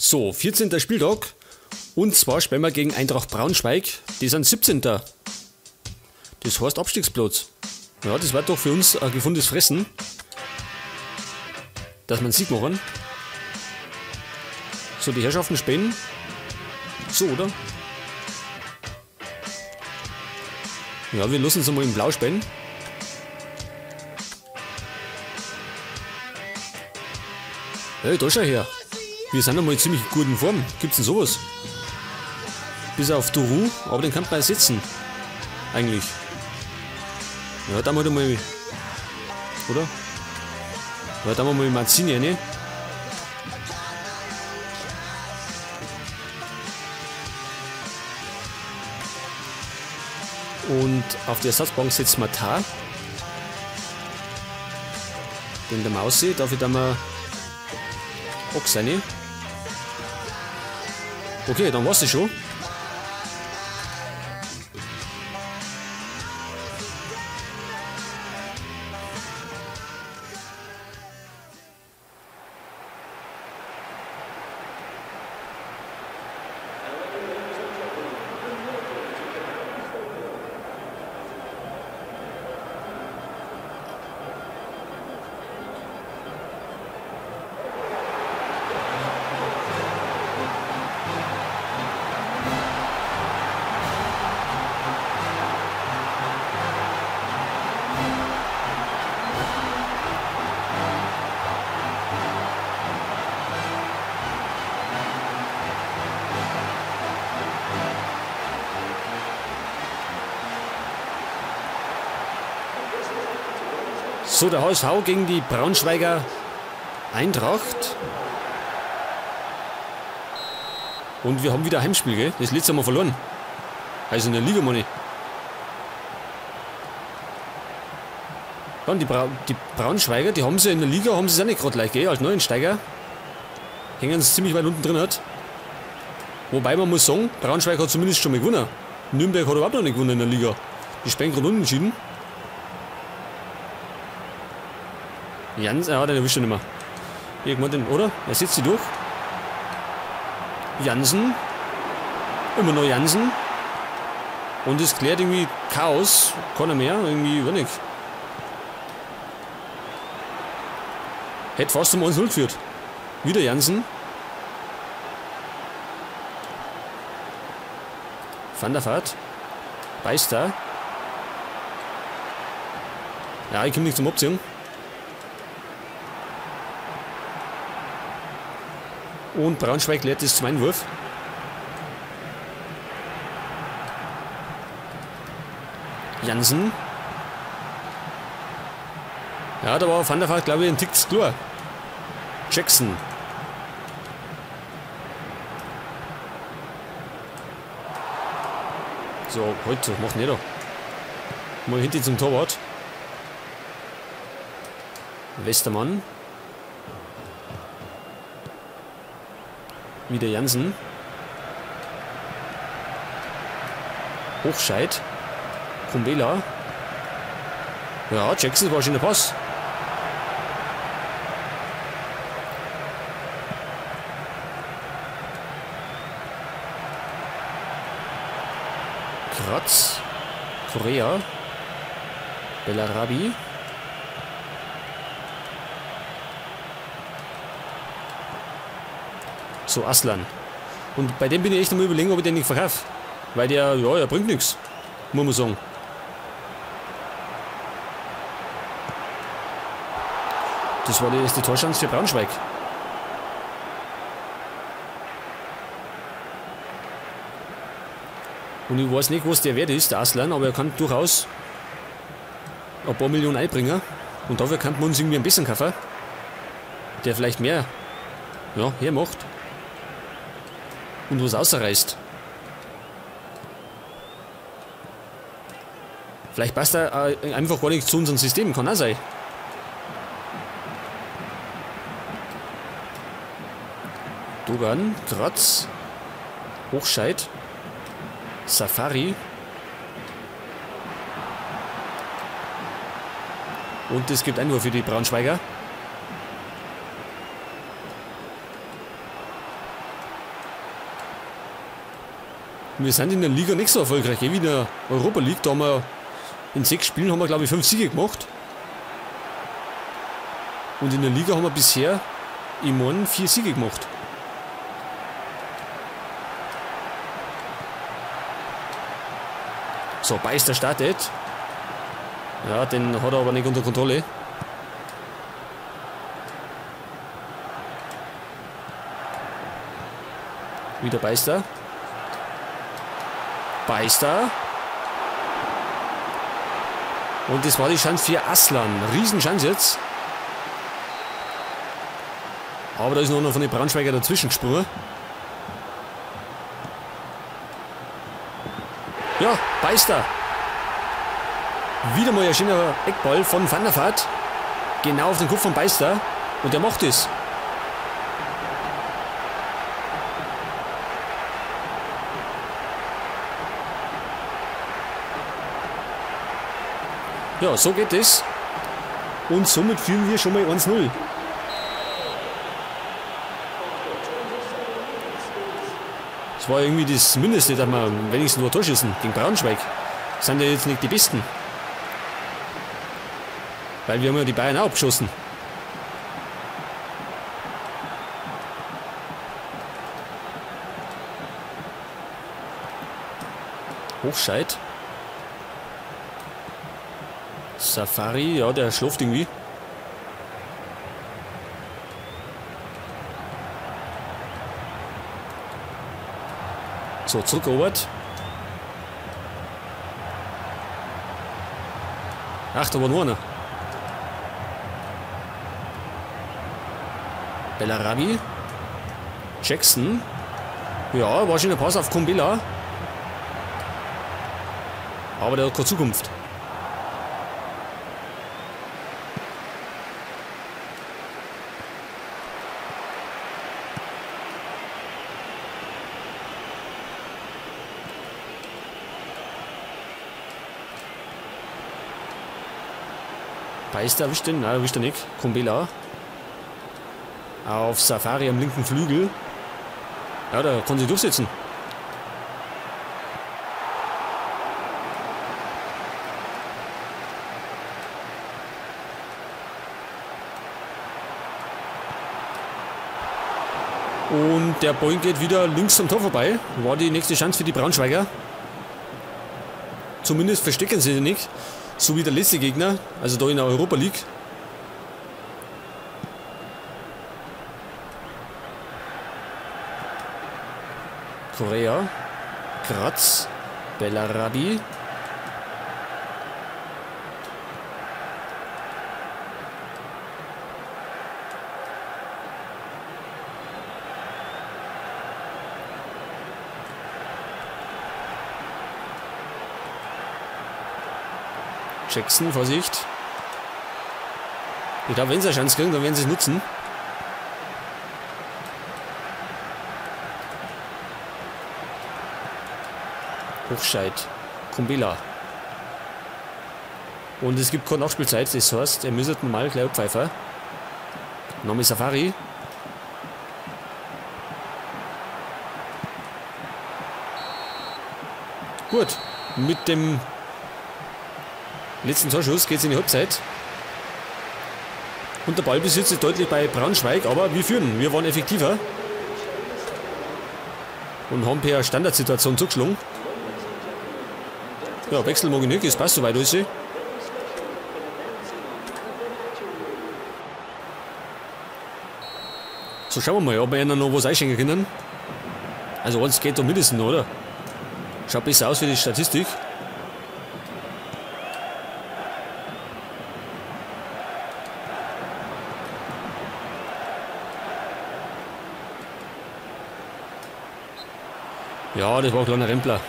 So, 14. Spieltag. Und zwar spielen wir gegen Eintracht Braunschweig. Die sind 17. Das heißt Abstiegsplatz. Ja, das wird doch für uns ein gefundenes Fressen. Dass wir einen Sieg machen. So, die Herrschaften spielen. So, oder? Ja, wir lassen uns einmal in Blau spielen. Hey, da schau her. Wir sind einmal in ziemlich guten Form. Gibt's denn sowas? Bis auf Duru, aber den kann man ersetzen. Eigentlich. Ja, da mal mal. Oder? Ja, da mal Mazzini rein. Und auf die Ersatzbank setzt man Tar. Den der Maus sieht, dafür da mal Ochs rein. Okay, dann war's das schon. So, der HSV gegen die Braunschweiger Eintracht. Und wir haben wieder ein Heimspiel, gell? Das letzte Mal verloren. Also in der Liga, meine ich. Ja, und die Braunschweiger, die haben sie in der Liga, haben sie es auch nicht gerade leicht, gell? Als Neuensteiger. Hängen sie ziemlich weit unten drin hat. Wobei man muss sagen, Braunschweig hat zumindest schon mal gewonnen. Nürnberg hat überhaupt noch nicht gewonnen in der Liga. Die spielen gerade unentschieden. Jans, den erwischt er nicht mehr. Irgendwann den, oder? Er setzt sie durch. Jansen. Immer noch Jansen. Und es klärt irgendwie Chaos. Keiner mehr. Irgendwie, war nicht. Hätte fast zum 1-0 geführt. Wieder Jansen. Van der Vaart. Beißt da. Ja, ich komme nicht zum Abziehen. Und Braunschweig leert es zum Einwurf. Jansen. Ja, da war Van der Vaart, glaube ich, ein Tick zu klar. Jackson. So, heute, mach nicht da. Mal hinten zum Torwart. Westermann. Wieder Jansen. Hochscheid. Kumbela. Ja, Jackson war schon der Pass. Kratz. Korea. Bellarabi. So, Aslan. Und bei dem bin ich echt am Überlegen, ob ich den nicht verkaufe. Weil der, ja, er bringt nichts. Muss man sagen. Das war die erste Torchance für Braunschweig. Und ich weiß nicht, was der Wert ist, der Aslan, aber er kann durchaus ein paar Millionen einbringen. Und dafür kann man uns irgendwie ein bisschen kaufen. Der vielleicht mehr, ja, hermacht. Und was außerreißt. Vielleicht passt er einfach gar nicht zu unserem System, kann auch sein. Dogan, Kratz, Hochscheid, Safari. Und es gibt Einwurf für die Braunschweiger. Wir sind in der Liga nicht so erfolgreich, wie in der Europa League. Da haben wir in 6 Spielen haben wir, glaube ich, 5 Siege gemacht. Und in der Liga haben wir bisher, ich meine, 4 Siege gemacht. So, Beister startet. Ja, den hat er aber nicht unter Kontrolle. Wieder Beister. Beister. Und das war die Chance für Aslan. Riesenchance jetzt. Aber da ist noch einer von den Braunschweiger dazwischen gesprungen. Ja, Beister. Wieder mal ein schöner Eckball von Van der Vaart. Genau auf den Kopf von Beister. Und der macht es. Ja, so geht es. Und somit führen wir schon mal 1-0. Das war irgendwie das Mindeste, dass wir wenigstens nur ein Tor schießen gegen Braunschweig. Das sind ja jetzt nicht die Besten. Weil wir haben ja die Bayern auch abgeschossen. Hochscheid. Safari, ja, der schläft irgendwie. So, zurückerobert. Ach, da war nur einer. Bellarabi. Jackson. Ja, war schon eine Pause auf Kumbila. Aber der hat keine Zukunft. Beister erwischt den? Nein, erwischt er nicht. Kumbela. Auf Safari am linken Flügel. Ja, da kann sich durchsetzen. Und der Ball geht wieder links am Tor vorbei. War die nächste Chance für die Braunschweiger. Zumindest verstecken sie sich nicht. So wie der letzte Gegner, also da in der Europa League. Korea, Graz, Bellarabi. Jackson, Vorsicht. Ich glaube, wenn sie eine Chance kriegen, dann werden sie es nutzen. Hochscheid. Kumbela. Und es gibt keine Nachspielzeit, das heißt, er müsste normal gleich abpfeifen. Name Safari. Gut, mit dem letzten Torschuss geht es in die Halbzeit. Und der Ballbesitz ist deutlich bei Braunschweig, aber wir führen. Wir waren effektiver. Und haben per Standardsituation zugeschlagen. Ja, Wechsel mag ich nicht, es passt soweit alles. So, schauen wir mal, ob wir ihnen noch was einschenken können. Also alles geht da mindestens, oder? Schaut besser aus für die Statistik. Ja, das war ein kleiner Rempler.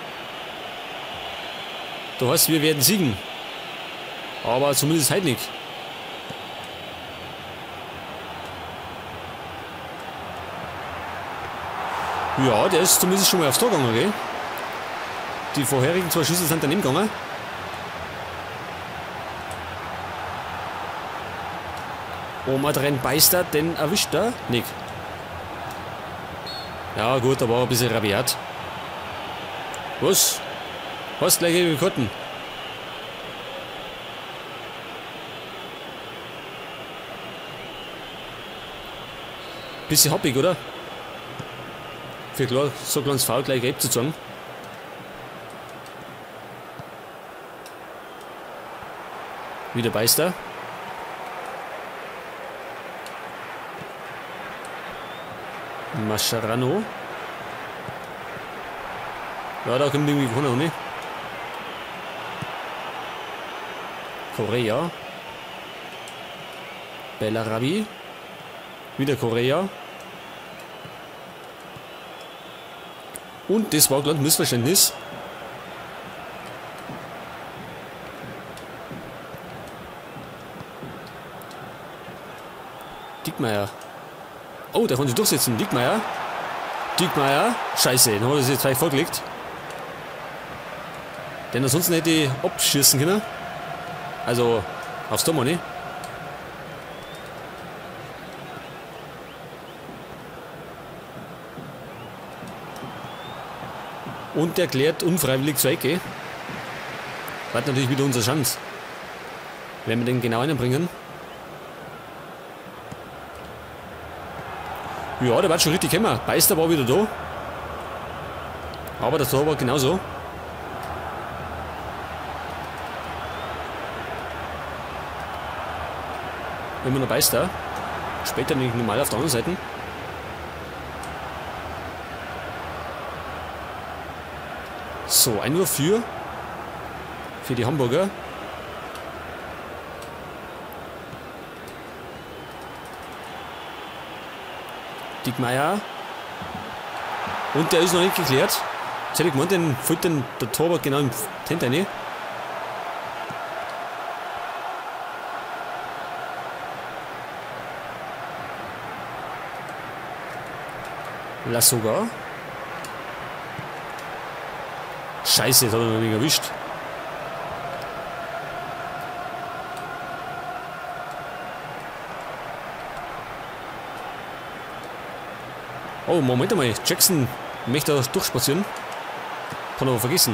Du heißt, wir werden siegen. Aber zumindest heute nicht. Ja, der ist zumindest schon mal aufs Tor gegangen, okay? Die vorherigen 2 Schüsse sind daneben gegangen. Oma drin Beister, den erwischt er nicht. Ja gut, da war ein bisschen rabiat. Was? Hast gleich gelbe Karten. Bisschen happig, oder? Für klar, so kleines Foul gleich gelb zu zeigen. Wieder beißt er. Mascherano. Ja, da kommt irgendwie keiner, ne? Correa. Bellarabi. Wieder Correa. Und das war gerade ein Missverständnis. Diekmeyer. Oh, der konnte sich durchsetzen. Diekmeyer. Diekmeyer. Scheiße, dann hat er sich jetzt gleich vorgelegt. Den ansonsten hätte ich abschießen können. Also, aufs Tor, ne? Und der klärt unfreiwillig zur Ecke. War natürlich wieder unsere Chance. Wenn wir den genau reinbringen. Ja, der war schon richtig gekommen. Beister war wieder da. Aber das Tor war genauso. Immer noch Beister. Später nicht normal auf der anderen Seite. So, Einwurf für die Hamburger. Diekmeyer. Und der ist noch nicht geklärt. Jetzt hätte ich gemeint, den fällt der Torwart genau im Tent rein. Lassoga. Scheiße, jetzt hat er noch nicht erwischt. Oh, Moment einmal. Jackson möchte da durchspazieren. Kann aber vergessen.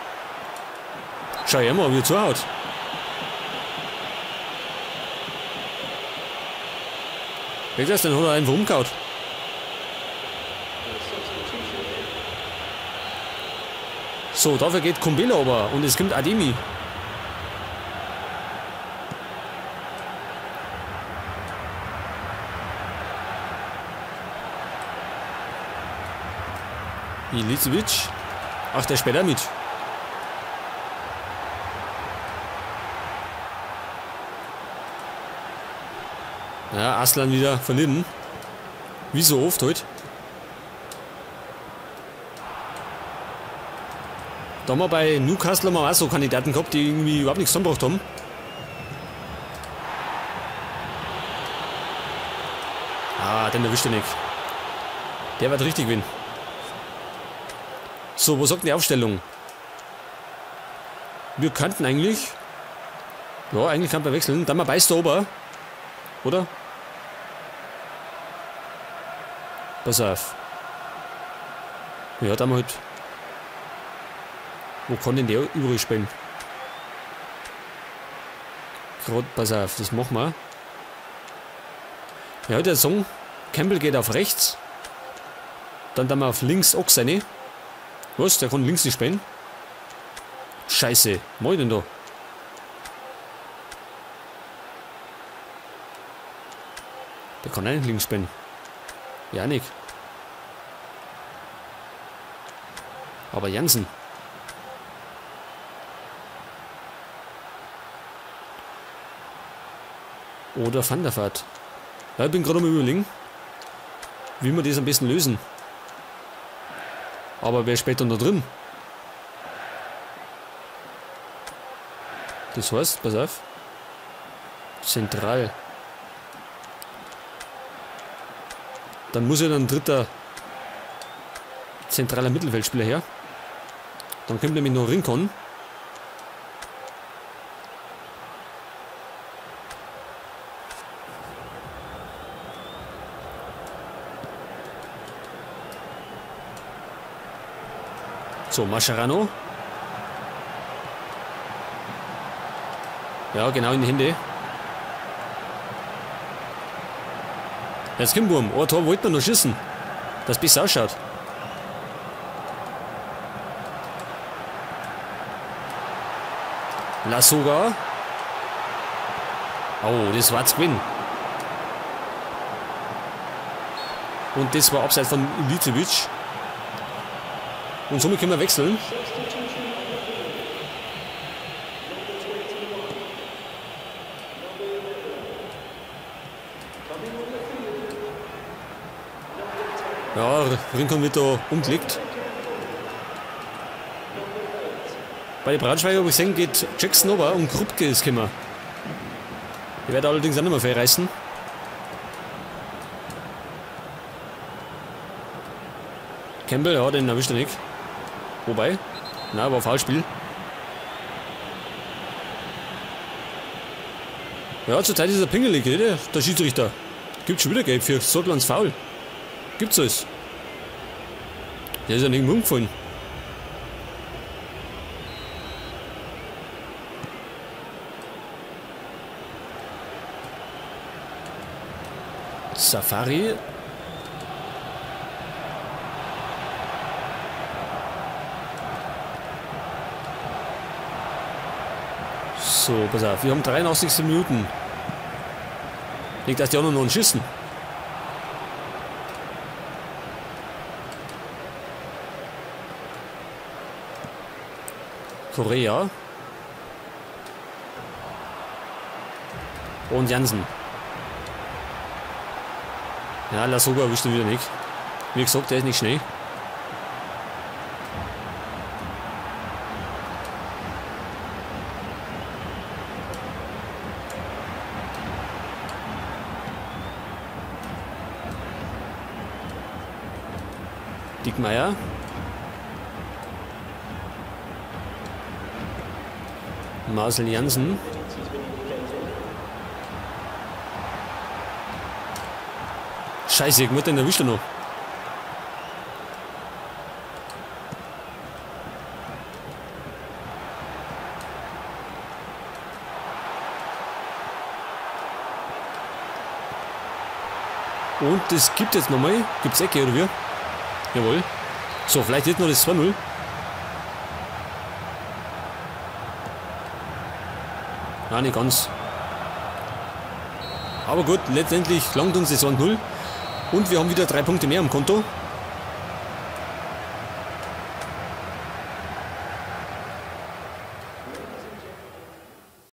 Schau mal, wie er zuhaut. Weg das, dann hat er einfach umgehauen. So, dafür geht Kumbela aber und es kommt Ademi. Ilicevic. Ach, der spielt auch mit. Ja, Aslan wieder verlieren. Wie so oft heute. Da haben wir bei Newcastle auch so Kandidaten gehabt, die irgendwie überhaupt nichts zusammengebracht haben. Ah, den erwischt er nicht. Der wird richtig gewinnen. So, was sagt die Aufstellung? Wir könnten eigentlich... Ja, eigentlich kann man wechseln. Dann mal Beister ober. Oder? Pass auf. Ja, dann mal halt... Wo kann denn der übrig spielen? Gerade, pass auf, das machen wir. Ja, der Song. Campbell geht auf rechts. Dann wir auf links Ochs rein. Was? Der kann links nicht spielen? Scheiße. Was denn da? Der kann auch nicht links spielen. Ja, nicht. Aber Jansen. Oder Van der Vaart. Ja, ich bin gerade am Überlegen, wie wir das am besten lösen. Aber wer spielt dann da drin? Das heißt, pass auf. Zentral. Dann muss ja ein dritter zentraler Mittelfeldspieler her. Dann kommt nämlich noch Rincon. So, Mascherano. Ja, genau in die Hände. Jetzt Kimburm. Ein Tor wollte man noch schießen. Dass es besser ausschaut. Lassoga. Oh, das war zu gewinnen. Und das war abseits von Ilicevic. Und somit können wir wechseln. Ja, Rincon wird da umgelegt. Bei den Braunschweiger habe ich gesehen, geht Jackson runter und Krupke ist gekommen. Die wird allerdings auch nicht mehr viel reißen. Campbell, ja, den erwischt er nicht. Wobei, na, war Foulspiel. Ja, zurzeit ist er pingelig, der Schiedsrichter. Gibt schon wieder Gelb für Sotlands Foul. Gibt's alles. Der ist ja nicht umgefallen. Safari. So, pass auf, wir haben 83 Minuten. Nicht, dass die anderen noch einen schießen. Korea. Und Jansen. Ja, Lassoga erwischt ihn wieder nicht. Wie gesagt, der ist nicht schnell. Dickmeier. Marcel Jansen. Scheiße, irgendwas den erwischt er noch. Und das gibt jetzt nochmal. Gibt's Ecke oder wie? Jawohl. So, vielleicht jetzt noch das 2-0. Ja, nicht ganz. Aber gut, letztendlich langt uns das 1-0. Und wir haben wieder 3 Punkte mehr am Konto.